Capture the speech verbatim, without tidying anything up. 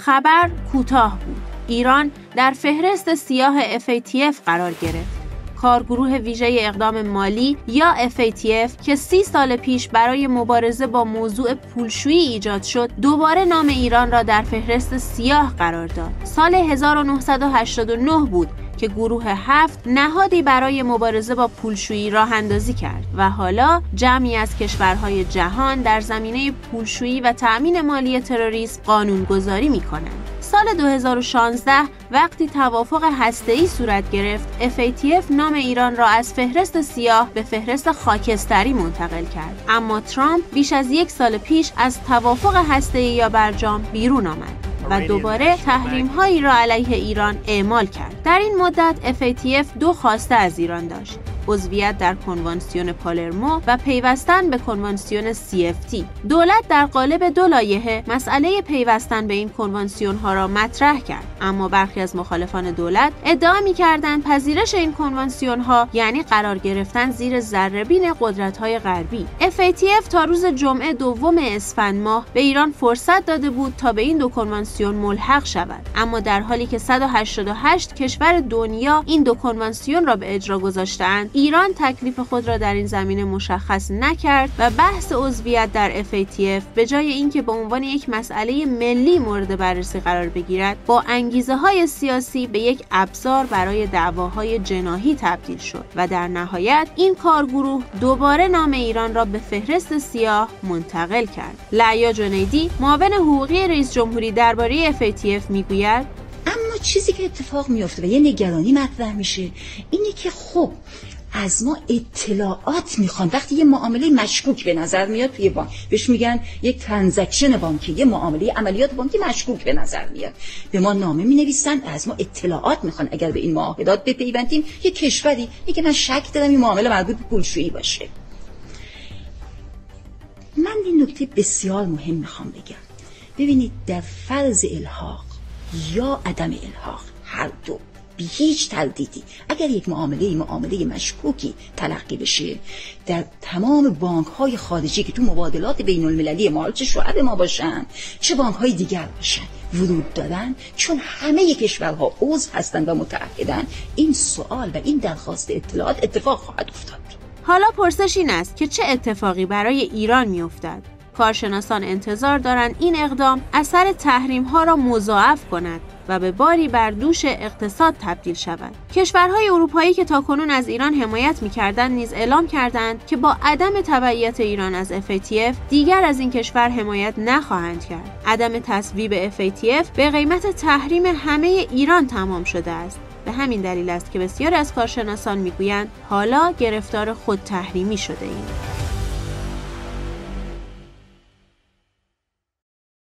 خبر کوتاه بود. ایران در فهرست سیاه اف ای تی اف قرار گرفت. کارگروه ویژه اقدام مالی یا اف ای تی اف که سی سال پیش برای مبارزه با موضوع پولشویی ایجاد شد، دوباره نام ایران را در فهرست سیاه قرار داد. سال هزار و نهصد و هشتاد و نه بود که گروه هفت نهادی برای مبارزه با پولشویی راه اندازی کرد و حالا جمعی از کشورهای جهان در زمینه پولشویی و تأمین مالی تروریسم قانونگذاری می‌کنند. سال دو هزار و شانزده وقتی توافق هسته‌ای صورت گرفت، اف ای تی اف نام ایران را از فهرست سیاه به فهرست خاکستری منتقل کرد. اما ترامپ بیش از یک سال پیش از توافق هسته‌ای یا برجام بیرون آمد و دوباره تحریم‌هایی را علیه ایران اعمال کرد. در این مدت اف ای تی اف دو خواسته از ایران داشت: عضویت در کنوانسیون پالرمو و پیوستن به کنوانسیون سی اف تی. دولت در قالب دو لایحه مسئله پیوستن به این کنوانسیون ها را مطرح کرد، اما برخی از مخالفان دولت ادعا می‌کردند پذیرش این کنوانسیون ها یعنی قرار گرفتن زیر ذره‌بین قدرت‌های غربی. اف ای تی اف تا روز جمعه دوم اسفند ماه به ایران فرصت داده بود تا به این دو کنوانسیون ملحق شود، اما در حالی که صد و هشتاد و هشت کشور دنیا این دو کنوانسیون را به اجرا گذاشتند، ایران تکلیف خود را در این زمینه مشخص نکرد و بحث عضویت در اف ای تی اف به جای اینکه به عنوان یک مسئله ملی مورد بررسی قرار بگیرد، با انگیزه‌های سیاسی به یک ابزار برای دعواهای جناحی تبدیل شد و در نهایت این کارگروه دوباره نام ایران را به فهرست سیاه منتقل کرد. لعیا جنیدی، معاون حقوقی رئیس جمهوری درباره اف ای تی اف میگوید: اما چیزی که اتفاق میفته و یه نگرانی مطرح میشه اینه که خب از ما اطلاعات میخوان. وقتی یه معامله مشکوک به نظر میاد توی بانک، بهش میگن یک ترانزکشن بانکی، یه معامله عملیات بانکی مشکوک به نظر میاد، به ما نامه مینویسن، از ما اطلاعات میخوان اگر به این معاهدات بپیوندیم. یه کشوری میگه من شک دارم این معامله مربوط به پولشویی باشه. من این نکته بسیار مهم میخوام بگم. ببینید، در فرض الحاق یا عدم الحاق، هر دو بی هیچ تردیدی اگر یک معامله معامله مشکوکی تلقی بشه، در تمام بانک‌های خارجی که تو مبادلات بین‌المللی ما، چه شعب ما باشن چه بانک‌های دیگر باشن، ورود دادن، چون همه کشورها عضو هستند و متعهدن، این سوال و این درخواست اطلاعات اتفاق خواهد افتاد. حالا پرسش این است که چه اتفاقی برای ایران می‌افتد؟ کارشناسان انتظار دارند این اقدام اثر تحریم‌ها را مضاعف کند و به باری بر دوش اقتصاد تبدیل شود. کشورهای اروپایی که تاکنون از ایران حمایت می‌کردند نیز اعلام کردند که با عدم تبعیت ایران از اف ای تی اف دیگر از این کشور حمایت نخواهند کرد. عدم تصویب اف ای تی اف به قیمت تحریم همه ایران تمام شده است. به همین دلیل است که بسیاری از کارشناسان میگویند حالا گرفتار خود تحریمی شده ایم.